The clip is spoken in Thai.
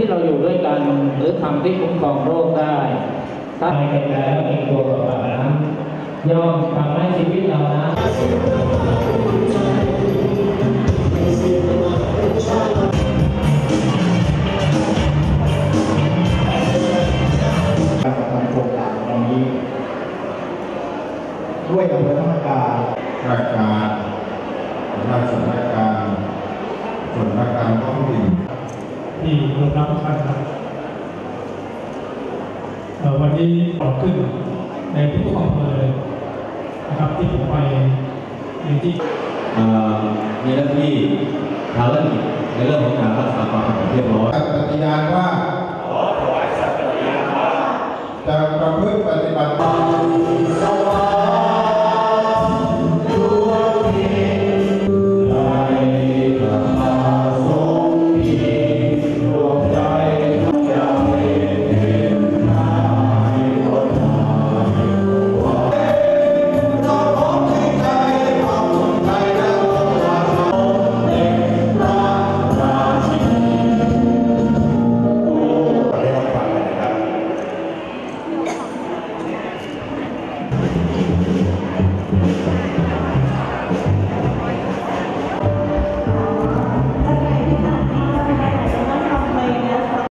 เราอยู่ด้วยกันหรือธรรมที่คุ้มครองโรคได้ถ้าไปกันแล้วมีตัวกับปากน้ำย่อมทำให้ชีวิตเรานะการทำโครงการตรงนี้ด้วยอำเภอธรรมการาชการราชการส่วนราชการท้องถิ่นที่รวมรับท่านครับวันนี้ออกขึ้นในทุกอำเภอเลยนะครับที่ผมไปในที่มีหน้าที่ภารกิจในเรื่องของการรักษาความสงบเรียบร้อยปฏิญาณว่า